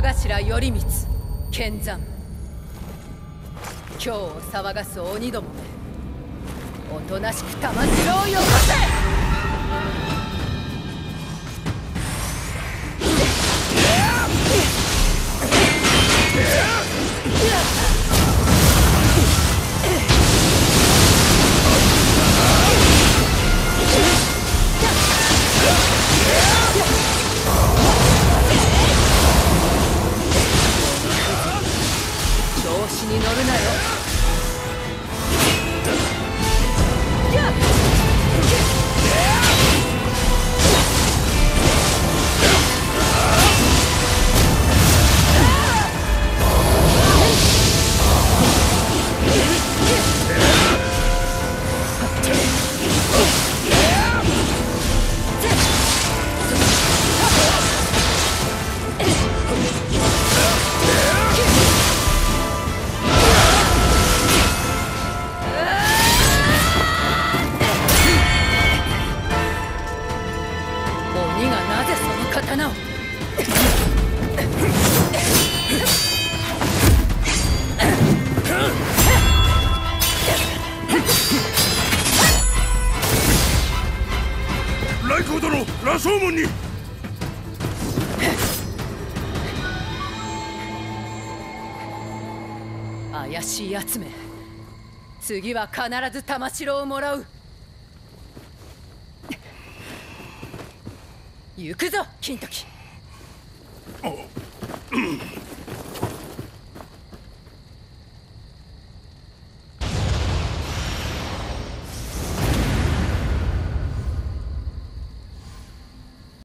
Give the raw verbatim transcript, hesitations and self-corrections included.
頭頼光剣山、今日を騒がす鬼どもめ、おとなしく玉城をよこせ。調子に乗るなよ。鬼がなぜその刀を。 来光殿、羅生門に。 怪しいやつめ、次は必ず玉城をもらう。行くぞ金時。 あっ